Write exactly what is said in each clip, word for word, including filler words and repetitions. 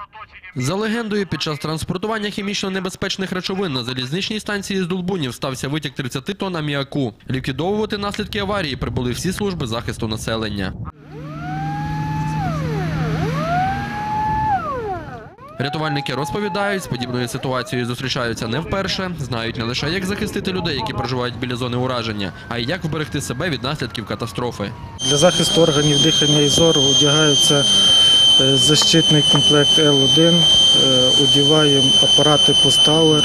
За легендою, під час транспортування хімічно небезпечних речовин на залізничній станції з Долбунів стався витік тридцяти тонн аміаку. Ліквідовувати наслідки аварії прибули всі служби захисту населення. Рятувальники розповідають, з подібною ситуацією зустрічаються не вперше. Знають не лише, як захистити людей, які проживають біля зони ураження, а й як вберегти себе від наслідків катастрофи. Для захисту органів дихання і зору одягаються защитний комплект Ел один, одягаємо апарати Post-Tower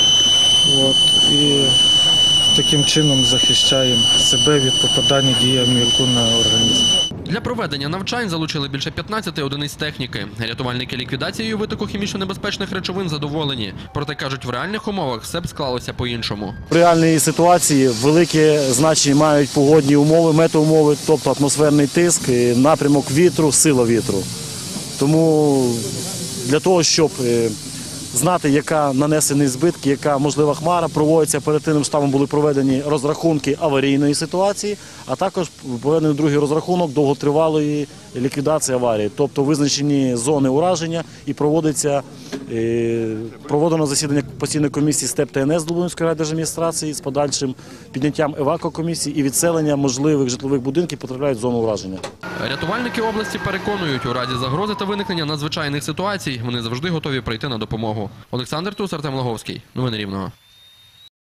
і таким чином захищаємо себе від попадання дії аміаку на організм. Для проведення навчань залучили більше п'ятнадцяти одиниць техніки. Рятувальники ліквідацією витоку хімічно-небезпечних речовин задоволені. Проте, кажуть, в реальних умовах все б склалося по-іншому. В реальній ситуації велике значення мають погодні умови, метеоумови, тобто атмосферний тиск, напрямок вітру, сила вітру. Тому для того, щоб знати, яка нанесені збитки, яка можлива хмара, проводяться оперативним штабом, були проведені розрахунки аварійної ситуації, а також проведений другий розрахунок довготривалої ліквідації аварії, тобто визначені зони ураження і проводиться проводено засідання постійної комісії СТЕП Та Ен Ес Долбунівської райдержадміністрації з подальшим підняттям евакуакомісії і відселення можливих житлових будинків, які потрапляють в зону ураження. Рятувальники області переконують, у разі загрози та виникнення надзвичайних ситуацій вони завжди готові прийти на допомогу. Олександр Тус, Артем Логовський. Новини Рівного.